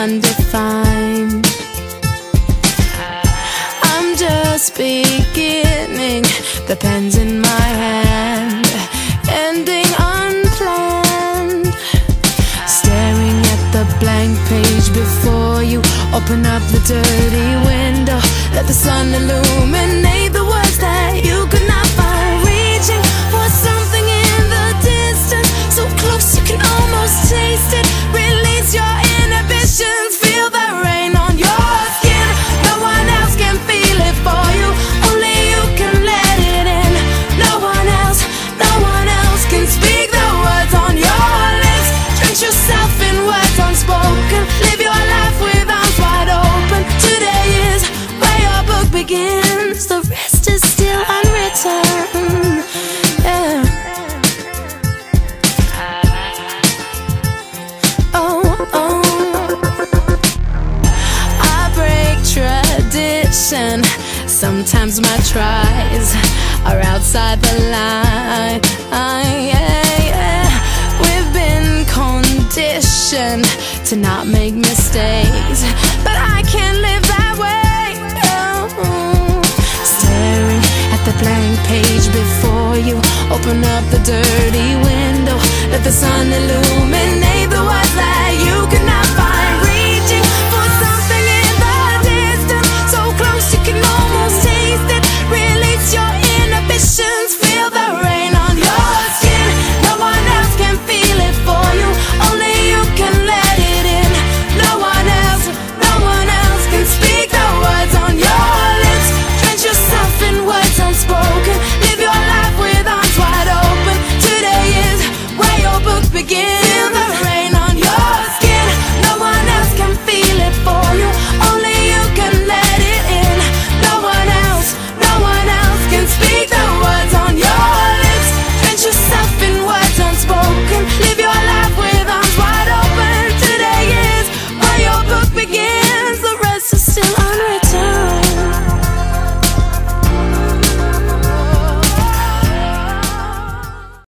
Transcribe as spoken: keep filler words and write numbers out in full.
undefined. I'm just beginning, the pen's in my hand, ending unplanned. Staring at the blank page before you, open up the dirty window, let the sun illuminate the words that you could not find. Reaching for something in the distance, so close you can almost taste it. Release your inhibitions, feel the rain on your skin. No one else can feel it for you, only you can let it in. No one else, no one else can speak the words on your lips. Drench yourself in words unspoken, live your life with arms wide open. Today is where your book begins, the rest is still unwritten. Yeah. Oh, oh. I break tradition, sometimes my tries are outside the line. Yeah, yeah. We've been conditioned to not make mistakes, but I can't live that way. No. Staring at the blank page before you, open up the dirty window, let the sun illuminate